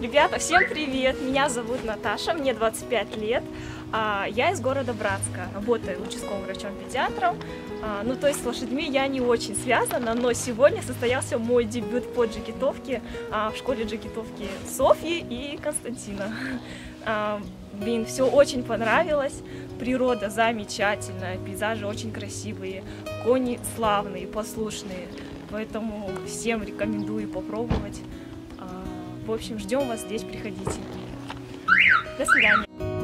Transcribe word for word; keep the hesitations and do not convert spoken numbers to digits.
Ребята, всем привет! Меня зовут Наташа, мне двадцать пять лет. Я из города Братска, работаю участковым врачом-педиатром. Ну, то есть с лошадьми я не очень связана, но сегодня состоялся мой дебют по джигитовке в школе джигитовки Софьи и Константина. Блин, все очень понравилось, природа замечательная, пейзажи очень красивые, кони славные, послушные, поэтому всем рекомендую попробовать. В общем, ждем вас здесь, приходите. До свидания.